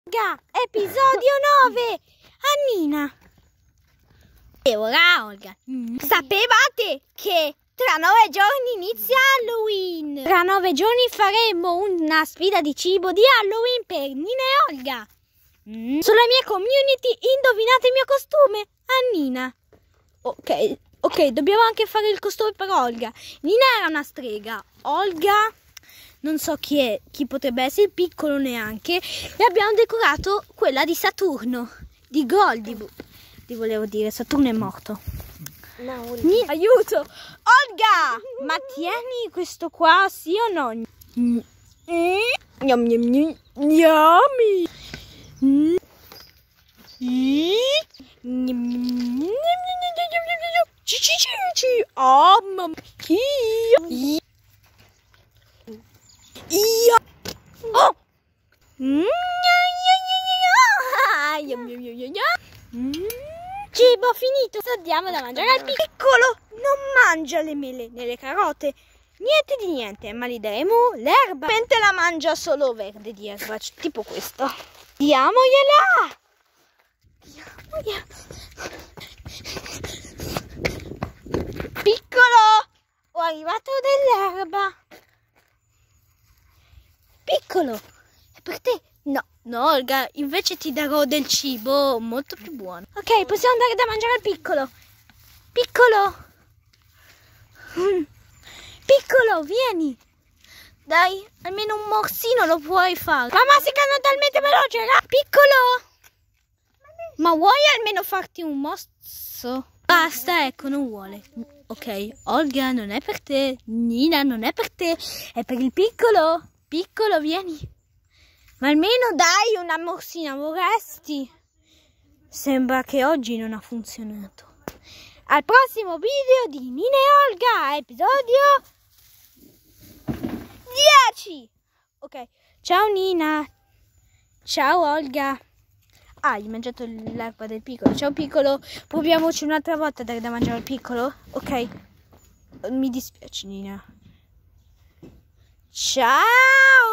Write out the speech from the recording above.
Episodio 9. Annina. E ora Olga. Sapevate che tra 9 giorni inizia Halloween? Tra 9 giorni faremo una sfida di cibo di Halloween per Nina e Olga. Sulla mia community indovinate il mio costume? Annina. Ok, dobbiamo anche fare il costume per Olga. Nina era una strega. Olga non so chi potrebbe essere, il piccolo neanche. E abbiamo decorato quella di Saturno, di Goldie. Ti volevo dire, Saturno è morto. No, aiuto! Olga! Ma tieni questo qua, sì o no? Yummy! Oh, mamma mia! Oh! Cibo finito, diamo da mangiare al piccolo. Non mangia le mele né le carote, niente di niente, ma gli daremo l'erba. Mentre la mangia solo verde di erba, tipo questo. Diamogliela. Piccolo, ho arrivato dell'erba. Piccolo, è per te? No, Olga, invece ti darò del cibo molto più buono. Ok, possiamo andare da mangiare al piccolo. Piccolo, piccolo, vieni. Dai, almeno un morsino lo puoi fare. Mamma, si canna talmente veloce, piccolo. Ma vuoi almeno farti un mosso? Basta, ecco, non vuole. Ok, Olga, non è per te. Nina, non è per te. È per il piccolo. Piccolo, vieni. Ma almeno dai una morsina, vorresti? Sembra che oggi non ha funzionato. Al prossimo video di Nina e Olga, episodio 10. Ok, ciao Nina. Ciao Olga. Hai mangiato l'erba del piccolo. Ciao piccolo, proviamoci un'altra volta a dare da mangiare al piccolo? Ok, mi dispiace Nina. Ciao.